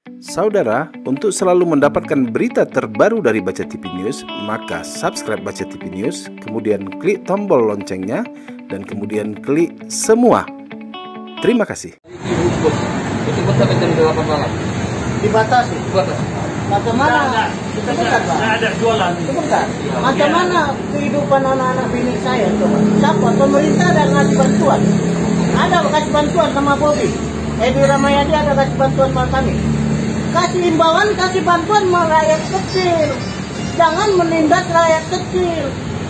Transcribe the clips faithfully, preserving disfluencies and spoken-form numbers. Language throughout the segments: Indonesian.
Saudara, untuk selalu mendapatkan berita terbaru dari Baca T V News, maka subscribe Baca T V News, kemudian klik tombol loncengnya, dan kemudian klik semua. Terima kasih. Itu sampai jam delapan malam. Dibatasi. Dibatasi. Bagaimana? Sebentar, Pak. Nggak ada jualan. Sebentar. Macam mana kehidupan anak-anak bini saya, coba? Siapa? Pemerintah ada ngasih bantuan. Ada kasih bantuan sama Bobi. Edi Ramayadi ada kasih bantuan sama kami. Kasih imbauan, kasih bantuan sama rakyat kecil. Jangan menindas rakyat kecil.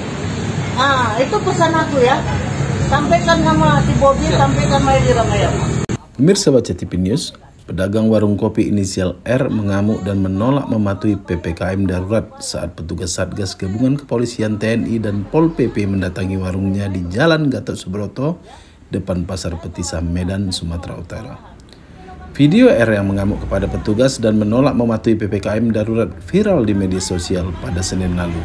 Ah, itu pesan aku ya. Sampaikan sama si Bobi, sampaikan sama Edi Ramayadi. Pemirsa Baca T V News, pedagang warung kopi inisial R mengamuk dan menolak mematuhi P P K M darurat saat petugas Satgas Gabungan Kepolisian T N I dan Pol P P mendatangi warungnya di Jalan Gatot Subroto, depan Pasar Petisah, Medan, Sumatera Utara. Video R yang mengamuk kepada petugas dan menolak mematuhi P P K M darurat viral di media sosial pada Senin lalu.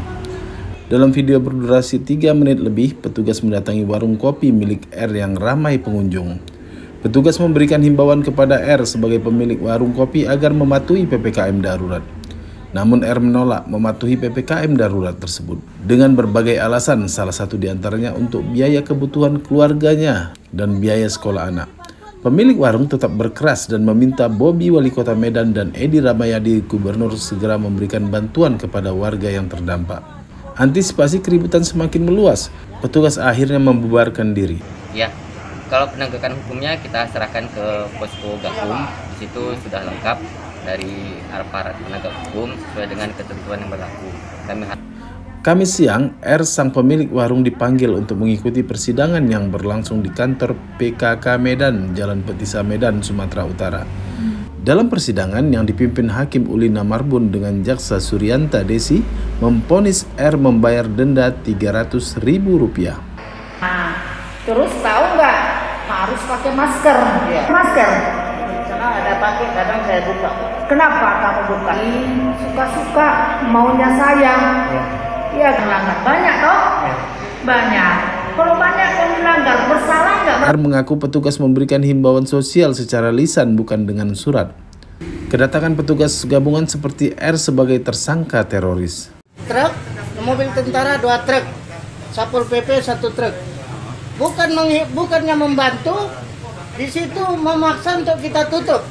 Dalam video berdurasi tiga menit lebih, petugas mendatangi warung kopi milik R yang ramai pengunjung. Petugas memberikan himbauan kepada R sebagai pemilik warung kopi agar mematuhi P P K M darurat. Namun R menolak mematuhi P P K M darurat tersebut dengan berbagai alasan, salah satu diantaranya untuk biaya kebutuhan keluarganya dan biaya sekolah anak. Pemilik warung tetap berkeras dan meminta Bobi Wali Kota Medan dan Edi Ramayadi Gubernur segera memberikan bantuan kepada warga yang terdampak. Antisipasi keributan semakin meluas, petugas akhirnya membubarkan diri. Ya, kalau penegakan hukumnya kita serahkan ke posko Gakum. Di situ sudah lengkap dari aparat penegak hukum sesuai dengan ketentuan yang berlaku. Kami Kamis siang, R sang pemilik warung dipanggil untuk mengikuti persidangan yang berlangsung di kantor P K K Medan, Jalan Petisah, Medan, Sumatera Utara. Dalam persidangan yang dipimpin Hakim Ulina Marbun dengan Jaksa Suryanta Desi, memvonis R membayar denda tiga ratus ribu rupiah. Nah, terus tahu nggak harus pakai masker? Ya. Masker. Karena ada pakai, kadang saya buka. Kenapa kamu buka? Suka-suka maunya saya. Ya. Iya, melanggar banyak toh? Ya. Banyak. Kalau banyak yang melanggar, bersalah nggak? R mengaku petugas memberikan himbauan sosial secara lisan bukan dengan surat. Kedatangan petugas gabungan seperti R sebagai tersangka teroris. Truk, mobil tentara dua truk, Satpol P P satu truk. Bukan menghi- bukannya membantu, di situ memaksa untuk kita tutup.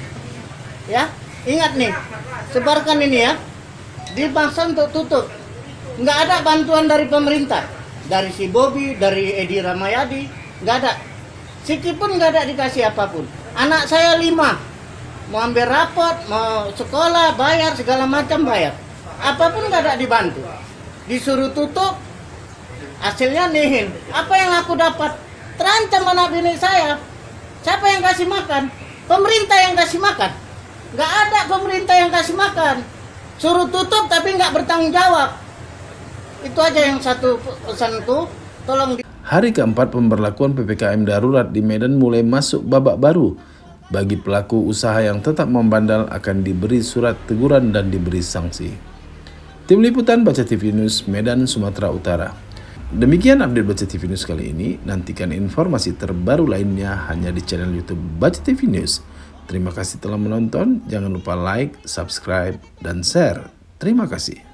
Ya, ingat nih, sebarkan ini ya. Dipaksa untuk tutup. Nggak ada bantuan dari pemerintah, dari si Bobi, dari Edi Ramayadi, nggak ada. Sikipun nggak ada dikasih apapun. Anak saya lima, mau ambil rapot, mau sekolah, bayar segala macam bayar. Apapun nggak ada dibantu. Disuruh tutup, hasilnya nihil. Apa yang aku dapat? Terancam anak bini saya. Siapa yang kasih makan? Pemerintah yang kasih makan. Nggak ada pemerintah yang kasih makan. Suruh tutup tapi nggak bertanggung jawab. Itu aja yang satu pesanku, tolong di... Hari keempat pemberlakuan P P K M darurat di Medan mulai masuk babak baru. Bagi pelaku usaha yang tetap membandel akan diberi surat teguran dan diberi sanksi. Tim Liputan Baca T V News, Medan, Sumatera Utara. Demikian update Baca T V News kali ini. Nantikan informasi terbaru lainnya hanya di channel YouTube Baca T V News. Terima kasih telah menonton. Jangan lupa like, subscribe, dan share. Terima kasih.